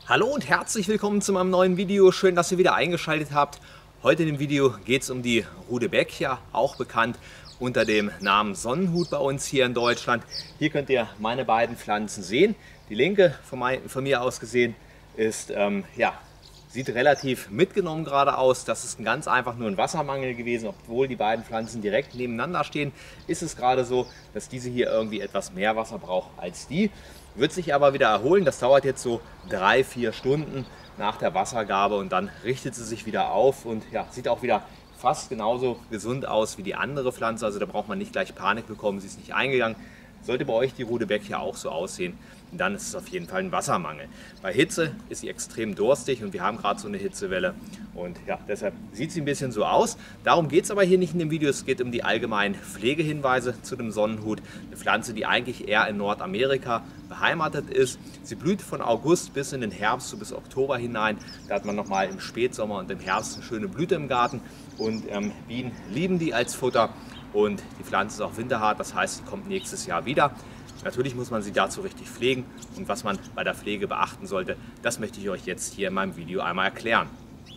Hallo und herzlich willkommen zu meinem neuen Video. Schön, dass ihr wieder eingeschaltet habt. Heute in dem Video geht es um die Rudbeckia, auch bekannt unter dem Namen Sonnenhut bei uns hier in Deutschland. Hier könnt ihr meine beiden Pflanzen sehen. Die linke von mir aus gesehen ist, sieht relativ mitgenommen gerade aus. Das ist ganz einfach nur ein Wassermangel gewesen. Obwohl die beiden Pflanzen direkt nebeneinander stehen, ist es gerade so, dass diese hier irgendwie etwas mehr Wasser braucht als die. Wird sich aber wieder erholen. Das dauert jetzt so 3-4 Stunden nach der Wassergabe und dann richtet sie sich wieder auf und ja, sieht auch wieder fast genauso gesund aus wie die andere Pflanze. Also da braucht man nicht gleich Panik bekommen, sie ist nicht eingegangen. Sollte bei euch die Rudbeckia auch so aussehen, dann ist es auf jeden Fall ein Wassermangel. Bei Hitze ist sie extrem durstig und wir haben gerade so eine Hitzewelle und ja, deshalb sieht sie ein bisschen so aus. Darum geht es aber hier nicht in dem Video, es geht um die allgemeinen Pflegehinweise zu dem Sonnenhut. Eine Pflanze, die eigentlich eher in Nordamerika beheimatet ist. Sie blüht von August bis in den Herbst, so bis Oktober hinein. Da hat man nochmal im Spätsommer und im Herbst eine schöne Blüte im Garten und Bienen lieben die als Futter. Und die Pflanze ist auch winterhart, das heißt, sie kommt nächstes Jahr wieder. Natürlich muss man sie dazu richtig pflegen und was man bei der Pflege beachten sollte, das möchte ich euch jetzt hier in meinem Video einmal erklären.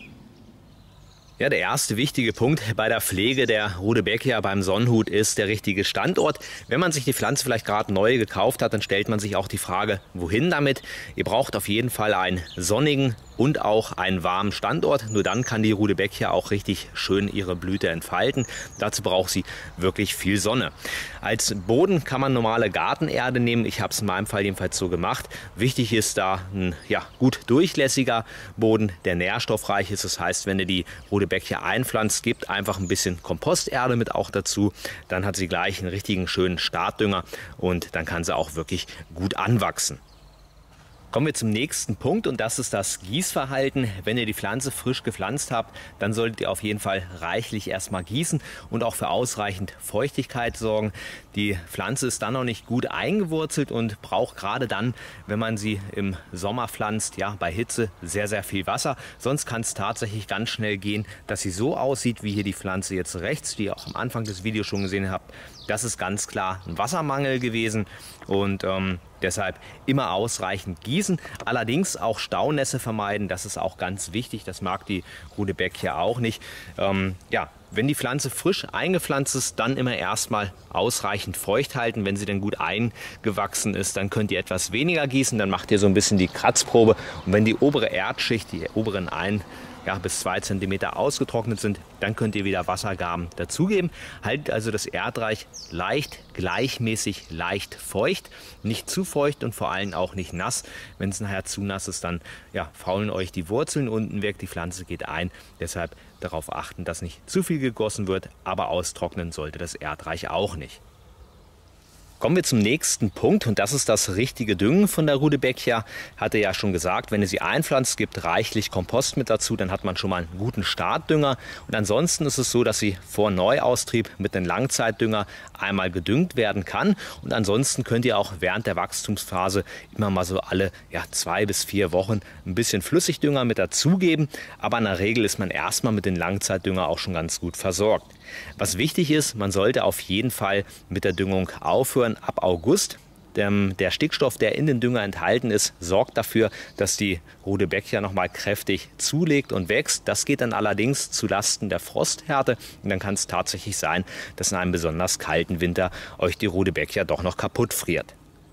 Ja, der erste wichtige Punkt bei der Pflege der Rudbeckia beim Sonnenhut ist der richtige Standort. Wenn man sich die Pflanze vielleicht gerade neu gekauft hat, dann stellt man sich auch die Frage, wohin damit? Ihr braucht auf jeden Fall einen sonnigen und auch einen warmen Standort. Nur dann kann die Rudbeckia auch richtig schön ihre Blüte entfalten. Dazu braucht sie wirklich viel Sonne. Als Boden kann man normale Gartenerde nehmen. Ich habe es in meinem Fall jedenfalls so gemacht. Wichtig ist da ein gut durchlässiger Boden, der nährstoffreich ist. Das heißt, wenn ihr die Rudbeckia einpflanzt, gebt einfach ein bisschen Komposterde mit auch dazu. Dann hat sie gleich einen richtigen schönen Startdünger und dann kann sie auch wirklich gut anwachsen. Kommen wir zum nächsten Punkt und das ist das Gießverhalten. Wenn ihr die Pflanze frisch gepflanzt habt, dann solltet ihr auf jeden Fall reichlich erstmal gießen und auch für ausreichend Feuchtigkeit sorgen. Die Pflanze ist dann noch nicht gut eingewurzelt und braucht gerade dann, wenn man sie im Sommer pflanzt, ja, bei Hitze sehr, sehr viel Wasser. Sonst kann es tatsächlich ganz schnell gehen, dass sie so aussieht, wie hier die Pflanze jetzt rechts, die ihr auch am Anfang des Videos schon gesehen habt. Das ist ganz klar ein Wassermangel gewesen und deshalb immer ausreichend gießen. Allerdings auch Staunässe vermeiden, das ist auch ganz wichtig. Das mag die Rudbeckia auch nicht. Wenn die Pflanze frisch eingepflanzt ist, dann immer erstmal ausreichend feucht halten. Wenn sie dann gut eingewachsen ist, dann könnt ihr etwas weniger gießen. Dann macht ihr so ein bisschen die Kratzprobe. Und wenn die obere Erdschicht, die oberen bis 2 cm ausgetrocknet sind, dann könnt ihr wieder Wassergaben dazugeben. Haltet also das Erdreich leicht, gleichmäßig, leicht feucht. Nicht zu feucht und vor allem auch nicht nass. Wenn es nachher zu nass ist, dann faulen euch die Wurzeln unten weg, die Pflanze geht ein. Deshalb darauf achten, dass nicht zu viel gegossen wird, aber austrocknen sollte das Erdreich auch nicht. Kommen wir zum nächsten Punkt und das ist das richtige Düngen von der Rudbeckia. Hatte ja schon gesagt, wenn ihr sie einpflanzt, gibt reichlich Kompost mit dazu, dann hat man schon mal einen guten Startdünger. Und ansonsten ist es so, dass sie vor Neuaustrieb mit einem Langzeitdünger einmal gedüngt werden kann. Und ansonsten könnt ihr auch während der Wachstumsphase immer mal so alle 2 bis 4 Wochen ein bisschen Flüssigdünger mit dazugeben. Aber in der Regel ist man erstmal mit dem Langzeitdünger auch schon ganz gut versorgt. Was wichtig ist, man sollte auf jeden Fall mit der Düngung aufhören ab August. Der Stickstoff, der in den Dünger enthalten ist, sorgt dafür, dass die Rudbeckia nochmal kräftig zulegt und wächst. Das geht dann allerdings zu Lasten der Frosthärte und dann kann es tatsächlich sein, dass in einem besonders kalten Winter euch die Rudbeckia doch noch kaputt friert.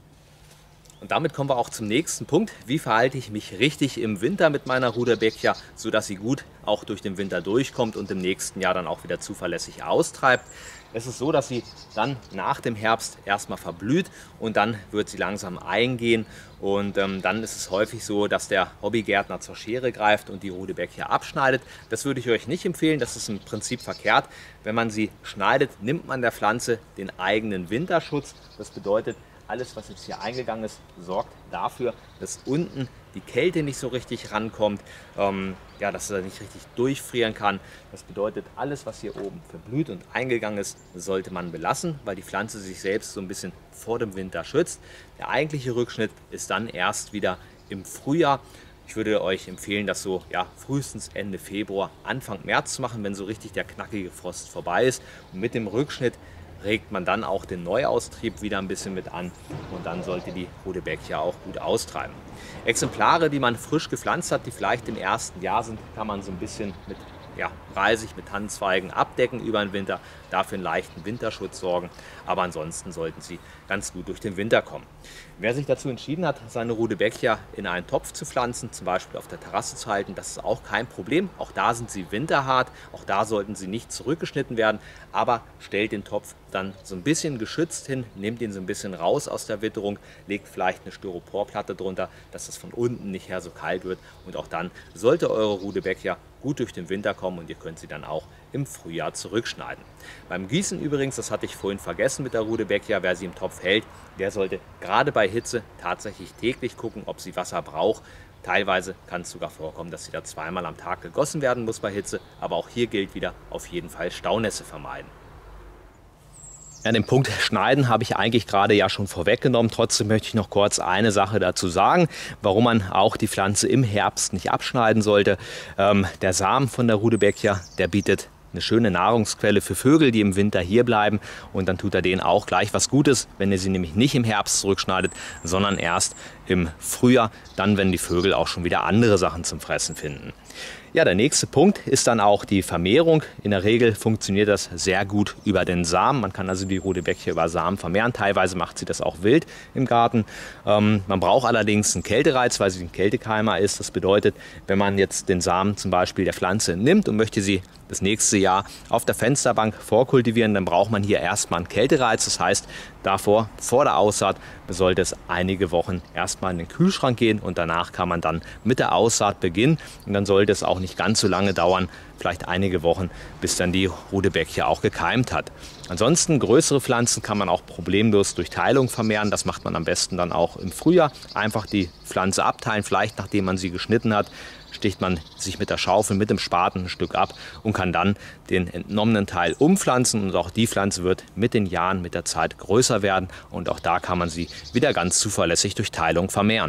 Und damit kommen wir auch zum nächsten Punkt. Wie verhalte ich mich richtig im Winter mit meiner Rudbeckia, sodass sie gut auch durch den Winter durchkommt und im nächsten Jahr dann auch wieder zuverlässig austreibt? Es ist so, dass sie dann nach dem Herbst erstmal verblüht und dann wird sie langsam eingehen. Und dann ist es häufig so, dass der Hobbygärtner zur Schere greift und die Rudbeckia abschneidet. Das würde ich euch nicht empfehlen, das ist im Prinzip verkehrt. Wenn man sie schneidet, nimmt man der Pflanze den eigenen Winterschutz. Das bedeutet, alles, was jetzt hier eingegangen ist, sorgt dafür, dass unten die Kälte nicht so richtig rankommt, dass er nicht richtig durchfrieren kann. Das bedeutet, alles, was hier oben verblüht und eingegangen ist, sollte man belassen, weil die Pflanze sich selbst so ein bisschen vor dem Winter schützt. Der eigentliche Rückschnitt ist dann erst wieder im Frühjahr. Ich würde euch empfehlen, das so frühestens Ende Februar, Anfang März zu machen, wenn so richtig der knackige Frost vorbei ist. Und mit dem Rückschnitt regt man dann auch den Neuaustrieb wieder ein bisschen mit an und dann sollte die Rudbeckia auch gut austreiben. Exemplare, die man frisch gepflanzt hat, die vielleicht im ersten Jahr sind, kann man so ein bisschen mit Reisig, mit Tannenzweigen abdecken über den Winter, dafür einen leichten Winterschutz sorgen, aber ansonsten sollten sie ganz gut durch den Winter kommen. Wer sich dazu entschieden hat, seine Rudbeckia in einen Topf zu pflanzen, zum Beispiel auf der Terrasse zu halten, das ist auch kein Problem. Auch da sind sie winterhart, auch da sollten sie nicht zurückgeschnitten werden, aber stellt den Topf dann so ein bisschen geschützt hin, nehmt ihn so ein bisschen raus aus der Witterung, legt vielleicht eine Styroporplatte drunter, dass es von unten nicht her so kalt wird und auch dann sollte eure Rudbeckia gut durch den Winter kommen und ihr könnt sie dann auch im Frühjahr zurückschneiden. Beim Gießen übrigens, das hatte ich vorhin vergessen mit der Rudbeckia, wer sie im Topf hält, der sollte gerade bei Hitze tatsächlich täglich gucken, ob sie Wasser braucht. Teilweise kann es sogar vorkommen, dass sie da zweimal am Tag gegossen werden muss bei Hitze, aber auch hier gilt wieder, auf jeden Fall Staunässe vermeiden. Ja, den Punkt Schneiden habe ich eigentlich gerade ja schon vorweggenommen. Trotzdem möchte ich noch kurz eine Sache dazu sagen, warum man auch die Pflanze im Herbst nicht abschneiden sollte. Der Samen von der Rudbeckia, der bietet eine schöne Nahrungsquelle für Vögel, die im Winter hier bleiben. Und dann tut er denen auch gleich was Gutes, wenn ihr sie nämlich nicht im Herbst zurückschneidet, sondern erst im Frühjahr, dann wenn die Vögel auch schon wieder andere Sachen zum Fressen finden. Ja, der nächste Punkt ist dann auch die Vermehrung. In der Regel funktioniert das sehr gut über den Samen. Man kann also die Rudbeckia über Samen vermehren. Teilweise macht sie das auch wild im Garten. Man braucht allerdings einen Kältereiz, weil sie ein Kältekeimer ist. Das bedeutet, wenn man jetzt den Samen zum Beispiel der Pflanze nimmt und möchte sie das nächste Jahr auf der Fensterbank vorkultivieren, dann braucht man hier erstmal einen Kältereiz. Das heißt, davor, vor der Aussaat, sollte es einige Wochen erstmal in den Kühlschrank gehen und danach kann man dann mit der Aussaat beginnen. Und dann sollte es auch nicht ganz so lange dauern, vielleicht einige Wochen, bis dann die Rudbeckia auch gekeimt hat. Ansonsten größere Pflanzen kann man auch problemlos durch Teilung vermehren. Das macht man am besten dann auch im Frühjahr. Einfach die Pflanze abteilen, vielleicht nachdem man sie geschnitten hat, sticht man sich mit der Schaufel, mit dem Spaten ein Stück ab und kann dann den entnommenen Teil umpflanzen. Und auch die Pflanze wird mit den Jahren, mit der Zeit größer werden. Und auch da kann man sie wieder ganz zuverlässig durch Teilung vermehren.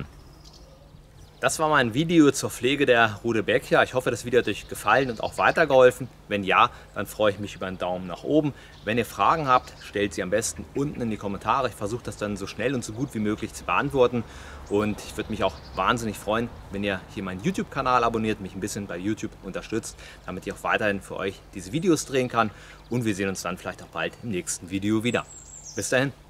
Das war mein Video zur Pflege der Rudbeckia. Ich hoffe, das Video hat euch gefallen und auch weitergeholfen. Wenn ja, dann freue ich mich über einen Daumen nach oben. Wenn ihr Fragen habt, stellt sie am besten unten in die Kommentare. Ich versuche das dann so schnell und so gut wie möglich zu beantworten. Und ich würde mich auch wahnsinnig freuen, wenn ihr hier meinen YouTube-Kanal abonniert, mich ein bisschen bei YouTube unterstützt, damit ich auch weiterhin für euch diese Videos drehen kann. Und wir sehen uns dann vielleicht auch bald im nächsten Video wieder. Bis dahin.